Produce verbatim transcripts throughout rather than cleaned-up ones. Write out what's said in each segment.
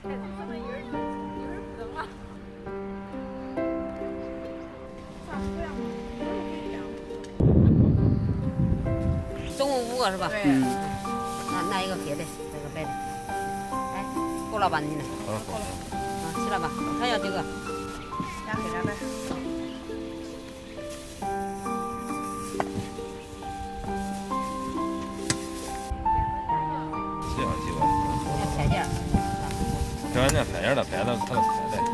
总共五个是吧？ 对。 嗯。那拿一个黑的，那个白的。哎，够了吧你呢？ 好了，够了。 啊，齐了吧？还要几个？ 俩黑俩白。 这样几个？ 那拍件。 这玩意儿拍件的，拍的它都拍的。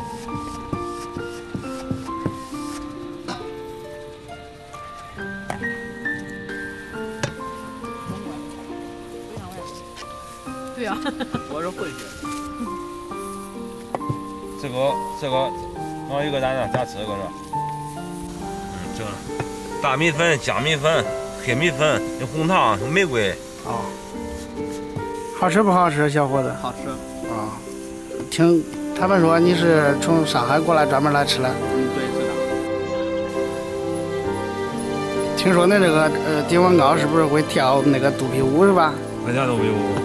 对呀、啊，我是会学。 这个这个，然后一个咱俩加这个是吧？嗯，这个大米粉、江米粉、黑米粉、有红糖、有玫瑰。 哦，好吃不好吃，小伙子？ 好吃。 啊、哦，听他们说你是从上海过来专门来吃的。 嗯，对，是的。 听说你这个呃顶碗糕是不是会跳那个肚皮舞是吧？ 俺家肚皮舞。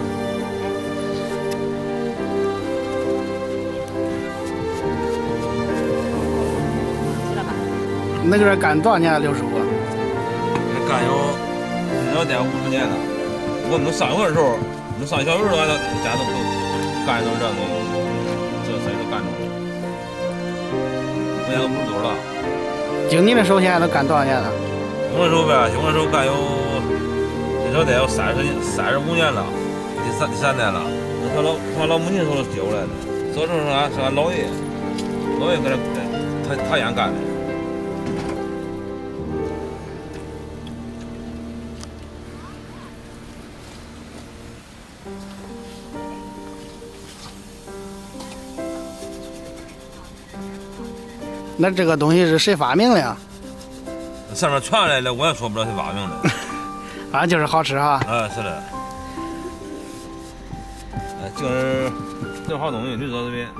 那个干多少年了，刘师傅？ 这干有至少得五十年了。我们上学的时候，我们上小学的时候，俺家都干成这东西，这岁数干着。我家都不是多了。 就你的手现在都干多少年了？ 兄弟手呗，兄弟手干有至少得有三十三十五年了，第三第三年了。我老我老母亲手里接过来的，这时候是俺是俺姥爷，姥爷搁这他他家干的。 那这个东西是谁发明的呀？ 上面传来的，我也说不知道谁发明的。 啊，就是好吃哈。 啊，是的。哎，就是这好东西，绿色这边。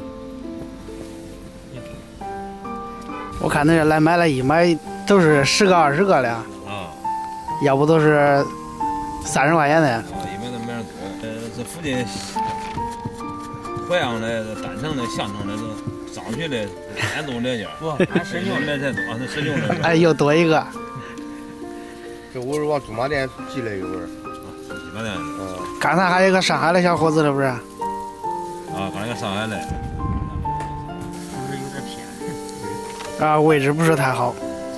我看那来买了一买都是十个二十个的。啊。要不都是三十块钱的。 啊，一般都没人多。呃，这附近淮阳的、丹城的、项城的都。 上去的，俺都来点儿。不，俺十牛来才多，俺十牛来。 哎，又多一个。 这我是往驻马店寄来一份儿。 驻马店。 嗯。 刚才还有一个上海的小伙子了，不是？ 啊，刚才一个上海的。 是不是有点偏？ 啊，位置不是太好。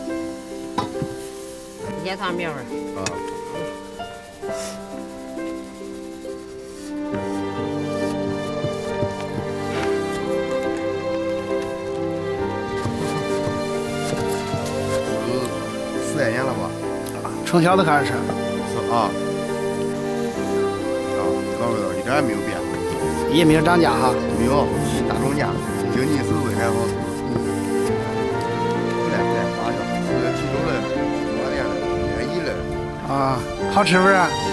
椰糖面粉。 啊。 四来年了吧？ 从小都开始吃。 是啊。啊，老味道一点也没有变。 也没有涨价哈。 没有，大众价，经济实惠还好吃。不赖不赖，八角，是济州的，驻马店的，原一的。 啊，好吃不是？